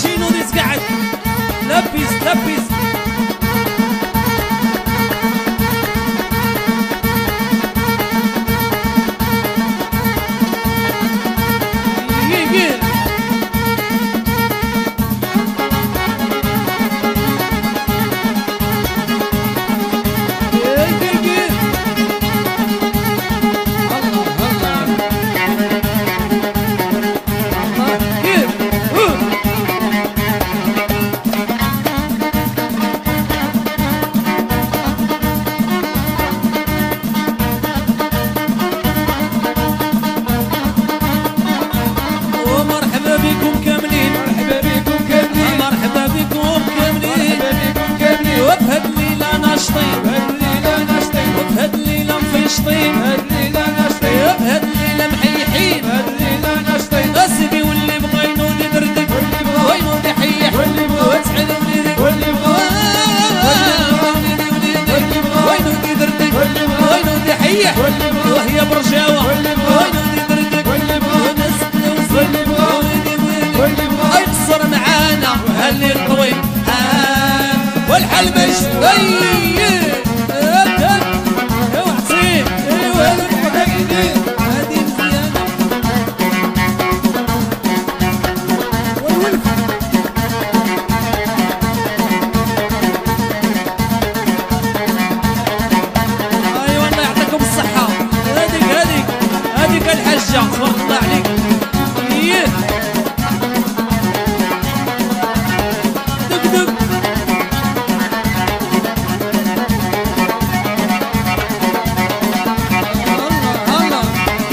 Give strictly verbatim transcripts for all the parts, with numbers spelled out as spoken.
شينو ديس قاعد لبس لبس وهي برجاوة وينو دي دردك ايقصر معانا هاللي الطويل والحل مش طيب اوعى تصير هادي مزيانة والولف ايوه الله يعطيكم الصحة هذيك هذيك هذيك الحجة تبارك الله عليك ايه دق دق الله الله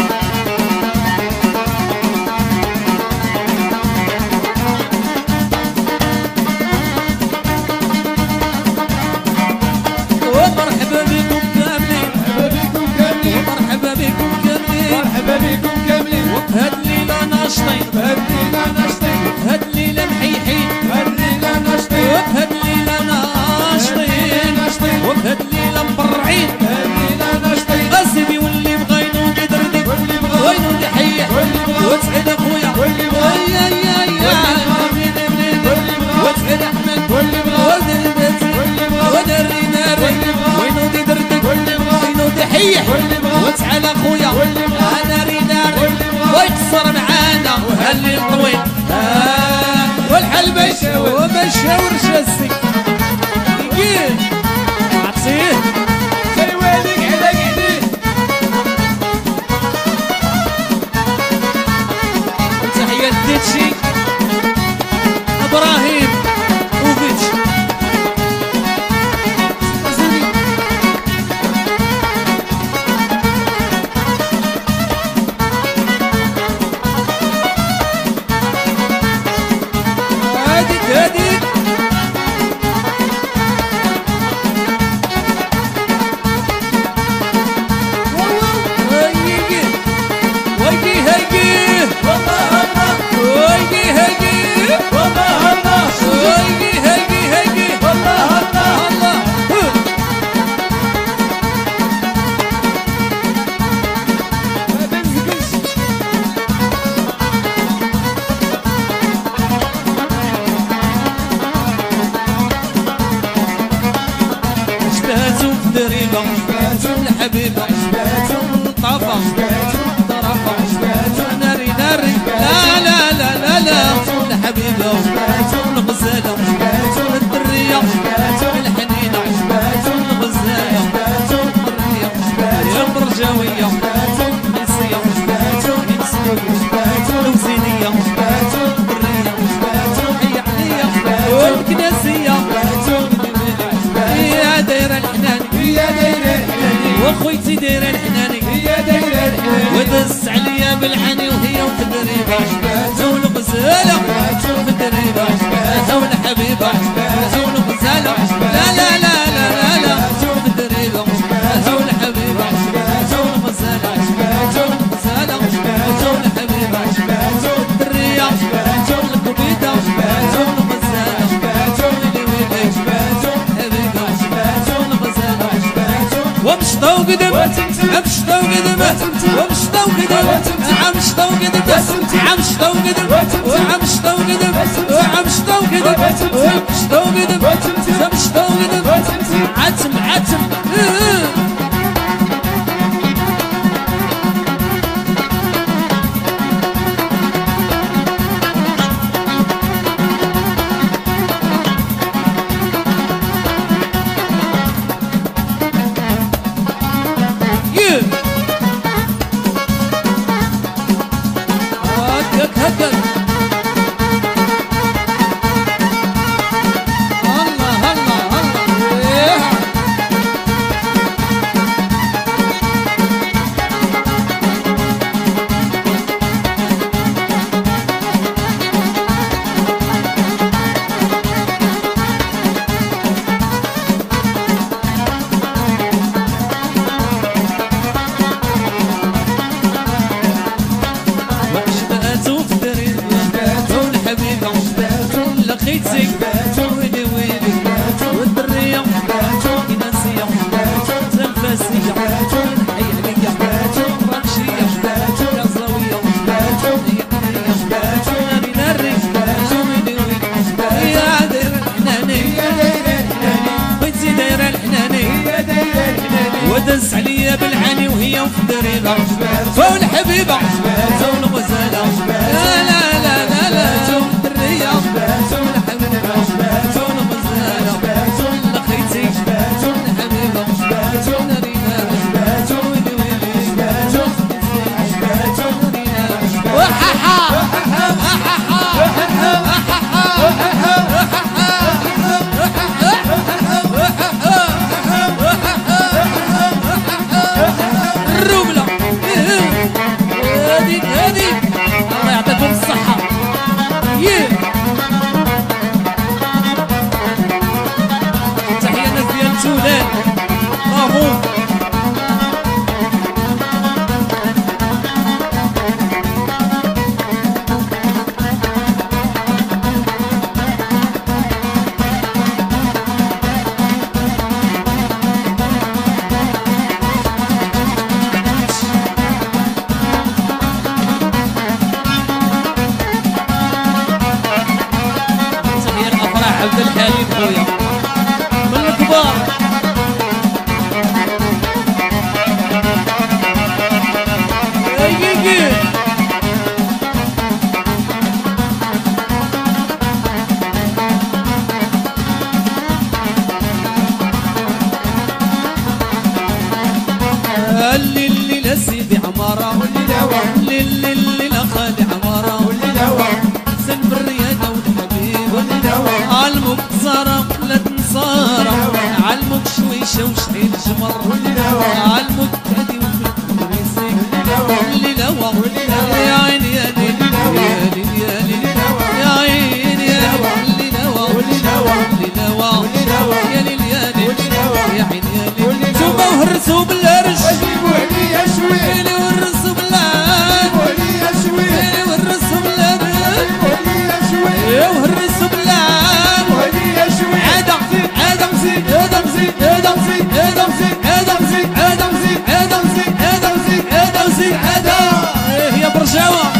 ومرحبا بكم كاملين مرحبا بكم كاملين مرحبا بكم كاملين وبهاد الليلة ناشطين بهاد الليلة ناشطين وبهاد الليلة محيحين بهاد الليلة ناشطين وبهاد الليلة ناشطين وبهاد الليلة مبرعين بهاد الليلة ناشطين أسيدي واللي بغا ينوض يدردك واللي بغا وينوض يحيح واللي بغا وتسعد أخويا واللي بغا يا يا يا واللي بغا وتسعد أحمد واللي بغا ولد البيت واللي بغا ودري ناري واللي بغا وينوض يدردك واللي بغا وينوض يحيح واللي بغا وتسعد أخويا واللي بغا ناري ناري واللي بغا ويقصر معانا وهالليل طويل والحل مشاور ومشاور شاسك يقيل عطيه سيواليك على قعديه تحية ديتشي ابراهيم وفيتش هاديك هاديك هيجي ويجي هيجي والله الله ويجي هيجي والله الله ويجي هيجي هيجي والله الله الله ما بنزقش شباتو دريبة شباتو الحبيبة شباتو طافة شباتو طرفة شباتو ناري ناري لا لا لا لا لا الحبيبة شباتو الغزالة شباتو الدرية شباتو الحنينة شباتو الغزالة شباتو الدرية شباتو البرجاوية شباتو النسية شباتو شباتو الوزينية شباتو الدرية شباتو حي عليا والكناسية شباتو يا دايرة الحناني يا دايرة الحناني واخويتي دايرة الحناني يا دايرة الحناني ودس عليا بالحني وهي وتدريبة شباتو الغزالة في الدريبة شباتو الحبيبة شباتو الغزالة لا لا لا لا لا لا في الدريبة شباتو الحبيبة شباتو الغزالة شباتو الغزالة شباتو الحبيبة شباتو الدرية شباتو الكبيدة شباتو الغزالة شباتو الويلي شباتو الحبيبة شباتو الغزالة شباتو ومشطو قدم امشطو قدم ومشطو قدم عمشطو قدم عمشطو قدم وعمشطو قدم مشطو كذب مشطو كذب مشطو كذب عتم عتم هكك هكك الله الله الله لقيتك ويلي ويلي والدرية كناسية تنفاسية حي عليا راكشية يا زاوية ناري ناري ويلي ويلي يا داير الحناني بغيتي دايرة الحناني ودز عليا بالعاني وهي وفي الدريبة فول حبيبة فول غزالة لا لا لا لا لا الدرية الرملة هذيك هذيك الله يعطيكم الصحة يه تحية الناس ديال تولان برافو عبد الحليم خويا من الكبار اللي لا سيدي عمارة اللي اللي لا خالي عمارة سن بالرياضة والحبيب علمك زارة لا تنصارة علمك شويشة وشعيل جمر علمك هادي وفي اللي لوا يا عيني يا ليل يا ليل يا ليل يا عيني يا اللي لوا اللي لوا يا ليل يا ليل يا عيني يا ليل ثم وهرسوا بالرش ويلي ورسوا باللان ويلي ورسوا باللان وهرسوا باللان ادم ادم زيد ادم زيد ادم زيد ادم زيد ادم زيد ادم زيد ادم زيد ادم زيد ادم زيد ادم يا برجاوة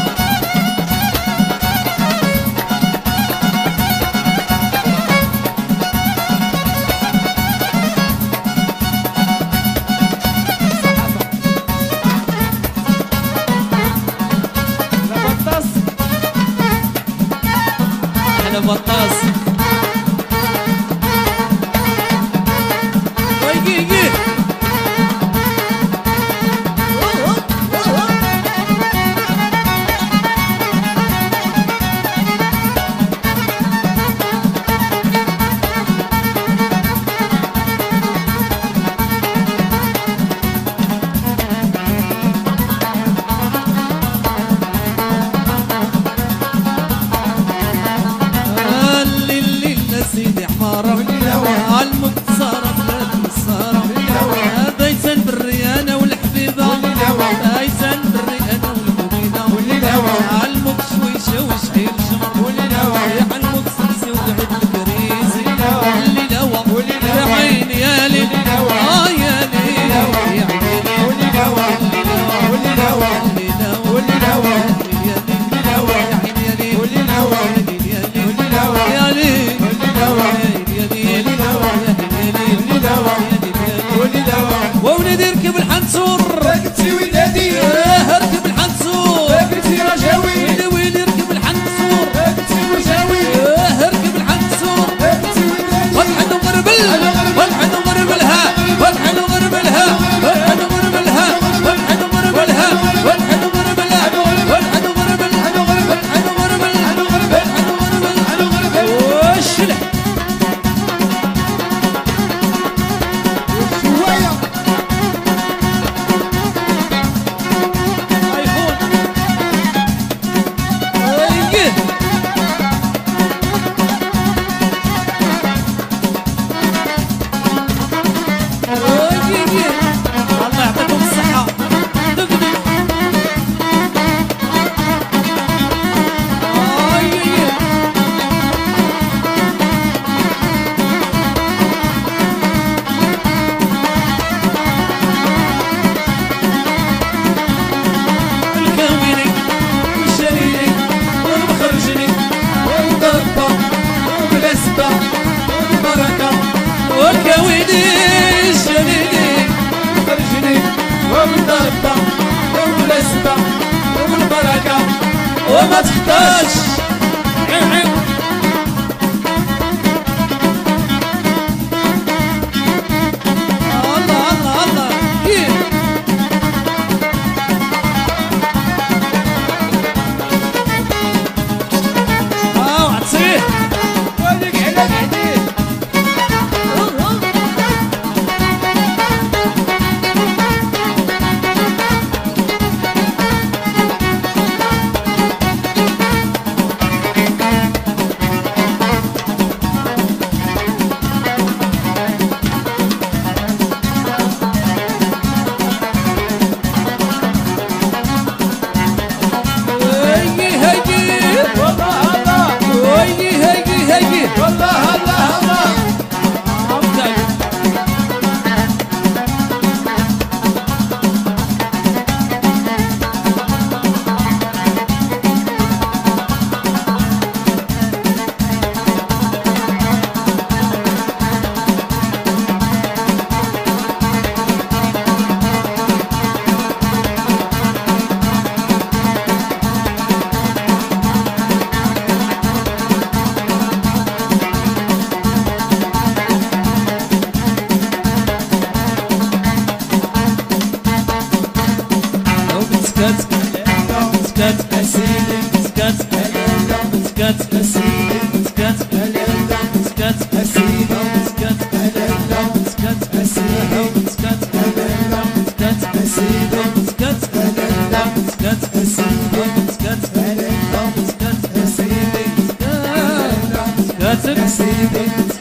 انا بطاس اللي سايقي الله الله الله سكت أسيدي سكت سكت أسيدي سكت سكت أسيدي سكت سكت أسيدي سكت سكت أسيدي سكت سكت أسيدي سكت سكت أسيدي سكت أسيدي